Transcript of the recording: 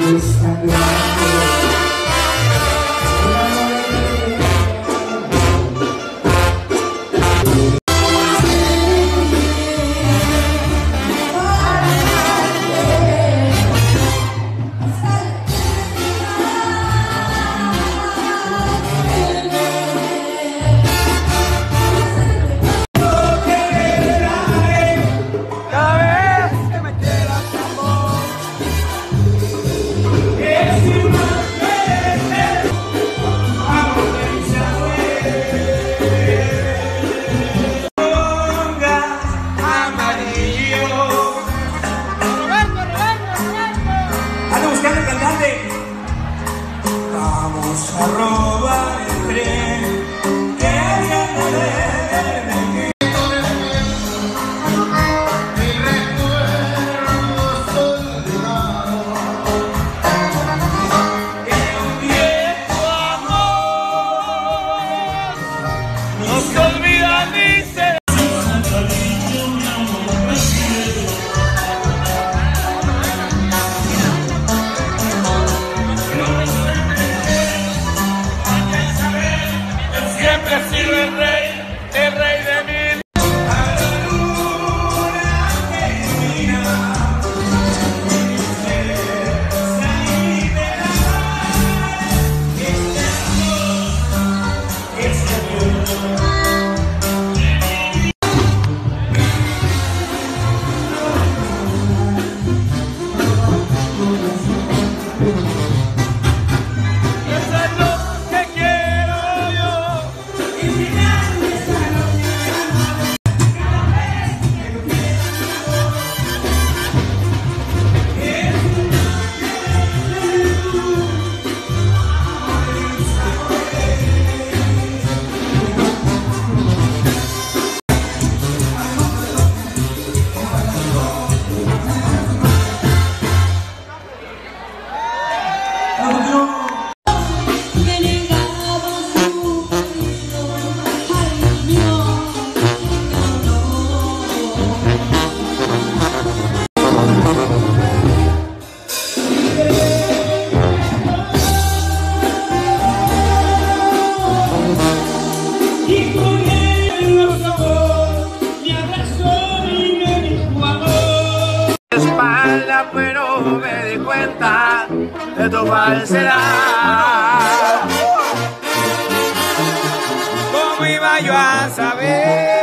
Vamos a robar el tren que viene de Medellín. Mi recuerdo olvidado que un viejo amor no se olvida ni se siempre ha sido el rey de mil. A la luna que mira, salí de este amor. Eso es lo que quiero yo. Y con él en los ojos me abrazó y me dijo amor. Espalda, pero me di cuenta de tu falsedad. ¿Cómo iba yo a saber